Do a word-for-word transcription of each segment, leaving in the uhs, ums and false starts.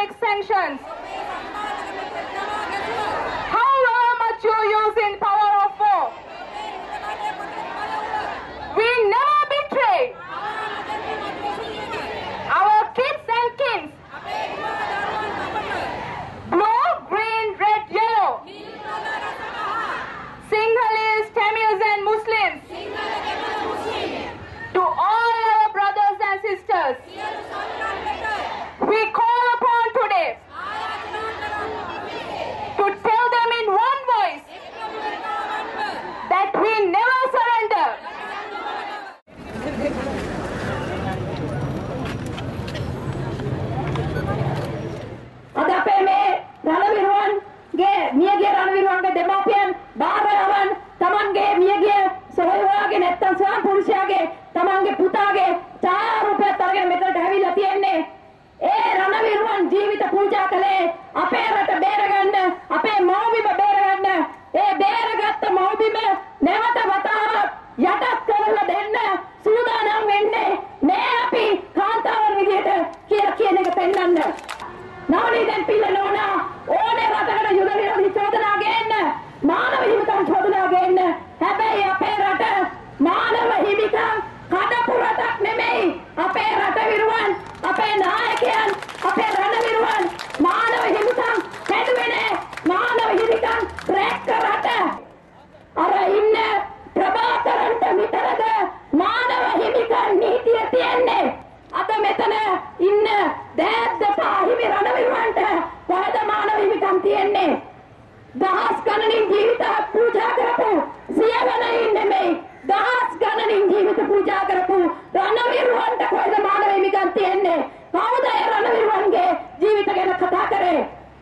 economic sanctions. However much you use in power of war, we never betray our kids and kings. Blue, green, red, yellow. Sinhalese, Tamils and Muslims. To all our brothers and sisters, we call upon today to tell them in one voice that we never surrender. අද අපේ මේ රණවිරුවන්ගේ මියගිය රණවිරුවන්ගේ දෙමාපියන් භාර්යාවන් තමන්ගේ මියගිය සොහොයුවාගේ නැත්තම් ස්වාම පුරුෂයාගේ තමන්ගේ පුතාගේ ඡායාරූපයක් අරගෙන මෙතනට ඇවිල්ලා තියෙන්නේ. ඒ රණවිරුවන් ජීවිත පූජා කළේ අපේ රට බේරගන්න, අපේ මව්බිම බේරගන්න. ඒ බේරගත්ත මව්බිම නැවත වතාවක් යටත් කරලා දෙන්න සූදානම් වෙන්නේ මේ අපි කාන්තාවන් විදියට කියලා කියන එක පෙන්වන්න. නවනීතෙන් පිළ නෝනා ඕනේ රටකට යුද විරෝධී චෝදනා ගේන්න, මානව හිමිකම් චෝදනා ගේන්න. හැබැයි අපේ රට මානව හිමිකම් කඩපු රටක් නෙමෙයි. අපේ රට විරුවන්, අපේ නායකයන්, අපේ රණවිරුවන් මානව හිමිකම් කැඩුවේ නෑ. මානව හිමිකම් රැක්ක රට. අර ඉන්න ප්‍රභාකරන්ට විතරද මානව හිමිකම් නීතිය තියන්නේ? අද මෙතන ඉන්න දෑද්දපා හිමි රණවිරුවන්ට කොහෙද මානව හිමිකම් තියෙන්නේ? දහස් ගණනින් ජීවිත පූජා කරපු සියවණයින් නෙමෙයි, දහස් ගණනින් ජීවිත පූජා කරපු රණවිරුවන්ට කොහෙද මානව හිමිකම් තියෙන්නේ? කවුද ඒ රණවිරුවන්ගේ ජීවිත ගැන කතා කරේ?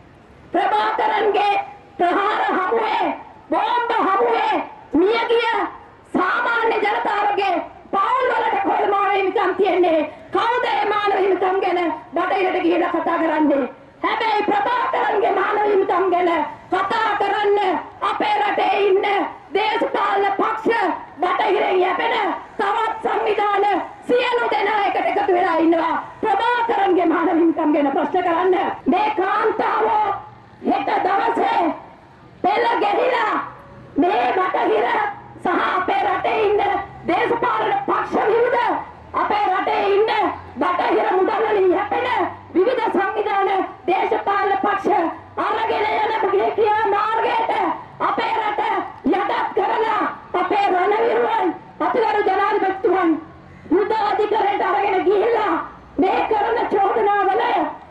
ප්‍රභාකරන්ගේ ප්‍රහාර හමුවේ, බෝම්බ හමුවේ මියගිය සාමාන්‍ය ජනතාවගේ පවුල් වලට කොහෙද මානව හිමිකම් තියෙන්නේ? කවුද ඒ මානව හිමිකම් ගැන බටහිරට ගිහිලා කතා කරන්නේ? හැබැයි ප්‍රභාකරන්ගේ මානව හිමිකම් ගැන කතා කරන්න අපේ රටේ ඉන්න දේශපාලන පක්ෂ, බටහිරෙන් යැපෙන තවත් සංවිධාන සියලු දෙනා එකට එකතු වෙලා ඉන්නවා ප්‍රභාකරන්ගේ මානව හිමිකම් ගැන ප්‍රශ්න කරන්න. මේ කාන්තාවෝ හෙට දවසේ පෙළ ගැහිලා මේ බටහිර සහ අපේ රටේ ඉන්න දේශපාලන පක්ෂ විරුද්ධ, අපේ රටේ ඉන්න බටහිර මුදල් වලින් යැපෙන විවිධ සංවිධාන දේශපාලන පක්ෂ අරගෙන යන ක්‍රියා මාර්ගයට අපේ රට යටත් කරලා අපේ රණවිරුවන් අතිගරු ජනාධිපතිතුමන් යුද අධිකරණයට අරගෙන ගිහිල්ලා මේ කරන චෝදනාවල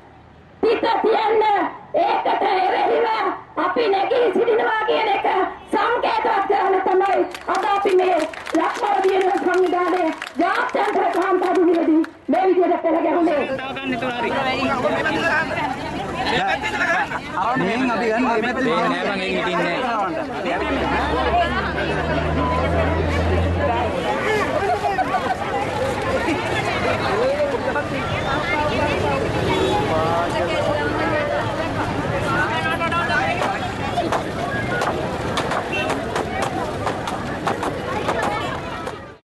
පිට තියන්න, ඒකට එරෙහිව අපි නැගී සිටිනවා කියන එක සංකේතවත් කරන්න තමයි අද අපි මේ ලක්මර දියන සංවිධානයේ ජාත්‍යන්තර කාන්තා දිනේදී මේ විදිහට පෙළ ගැහුනේ. මේන් අපි ගන්න මේ පැත්තේ නෑ මං එන්නේ ඉන්නේ.